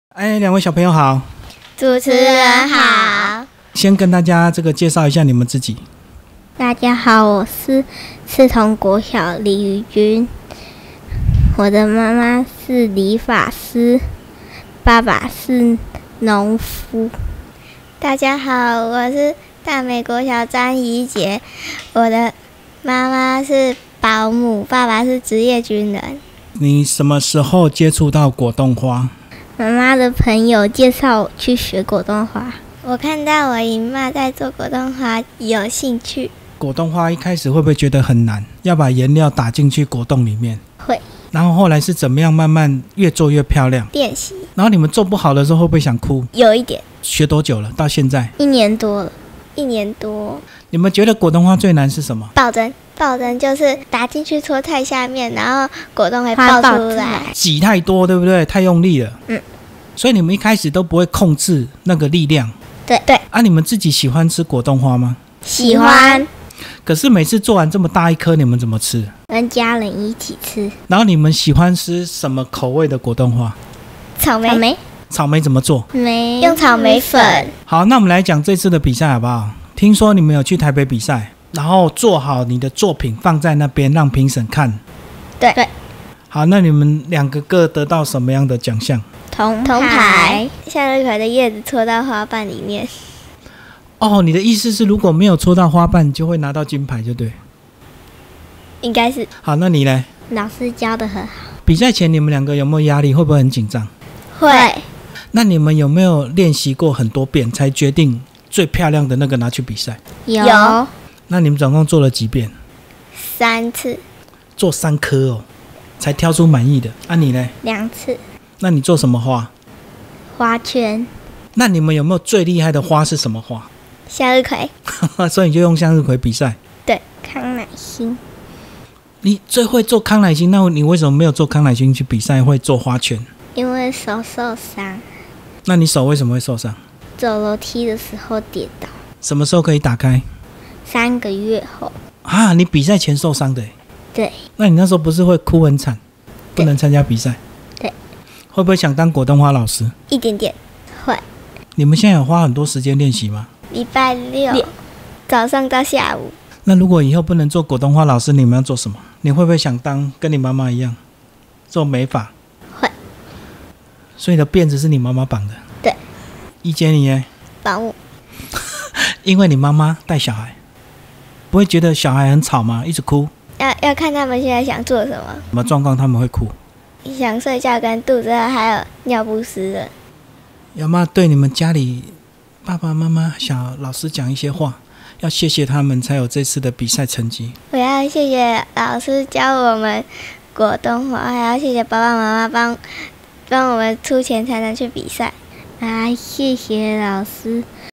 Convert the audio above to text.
两位小朋友好， 主持人好。 先跟大家介绍一下你们自己。 大家好，我是赤桐国小李宇君，我的妈妈是理发师，爸爸是农夫。大家好，我是大美国小张怡杰，我的妈妈是保姆，爸爸是职业军人。 你什么时候接触到果冻花？ 妈妈的朋友介绍我去学果冻花，我看到我姨妈在做果冻花，有兴趣。 果冻花一开始会不会觉得很难？要把颜料打进去果冻里面？ 会。 然后后来是怎么样慢慢越做越漂亮？ 练习。 然后你们做不好的时候会不会想哭？ 有一点。 学多久了？到现在 ？1年多了。1年多。 你们觉得果冻花最难是什么？ 爆针。爆针就是打进去戳太下面，然后果冻会爆出来。 挤太多，对不对？太用力了。所以你们一开始都不会控制那个力量。 对。 你们自己喜欢吃果冻花吗？ 喜欢。 可是每次做完这么大一颗，你们怎么吃？ 跟家人一起吃。 然后你们喜欢吃什么口味的果冻花？ 草莓。 草莓怎么做？ 用草莓粉。 好，那我们来讲这次的比赛好不好？听说你们有去台北比赛，然后做好你的作品放在那边让评审看。 对。 好，那你们两个各得到什么样的奖项？ 铜牌。向日葵的叶子戳到花瓣里面。 哦，你的意思是如果没有戳到花瓣，就会拿到金牌，就对？ 应该是。 好，那你呢？ 老师教得很好。比赛前你们两个有没有压力？会不会很紧张？ 会。 那你们有没有练习过很多遍才决定最漂亮的那个拿去比赛？ 有。 那你们总共做了几遍 ？3次。 做3颗哦，才挑出满意的。你呢 ？2次。 那你做什么花？ 花圈。 那你们有没有最厉害的花是什么花？ 向日葵。 所以你就用向日葵比赛？ 对，康乃馨。你最会做康乃馨，那你为什么没有做康乃馨去比赛，会做花圈？ 因为手受伤。 那你手为什么会受伤？ 走楼梯的时候跌倒。什么时候可以打开 ？3个月后。 你比赛前受伤的？ 对。 那你那时候不是会哭很惨，不能参加比赛？ 对。 会不会想当果冻花老师？ 一点点，会。 你们现在有花很多时间练习吗？ 礼拜6早上到下午。 那如果以后不能做果冻花老师，你们要做什么？你会不会想当跟你妈妈一样做美发？ 会。 所以你的辫子是你妈妈绑的？ 对。 一姐你呢？ 保姆。 因为你妈妈带小孩，不会觉得小孩很吵吗？一直哭？ 要看他们现在想做什么。 什么状况他们会哭？ 想睡觉跟肚子饿还有尿不湿的。 有没有对你们家里爸爸妈妈小老师讲一些话？要谢谢他们才有这次的比赛成绩。我要谢谢老师教我们果冻花，还要谢谢爸爸妈妈帮我们出钱才能去比赛。谢谢老师